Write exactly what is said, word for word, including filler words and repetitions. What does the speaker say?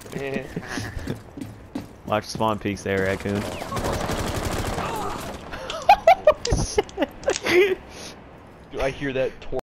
Watch spawn peeks there, raccoon. Do I hear that?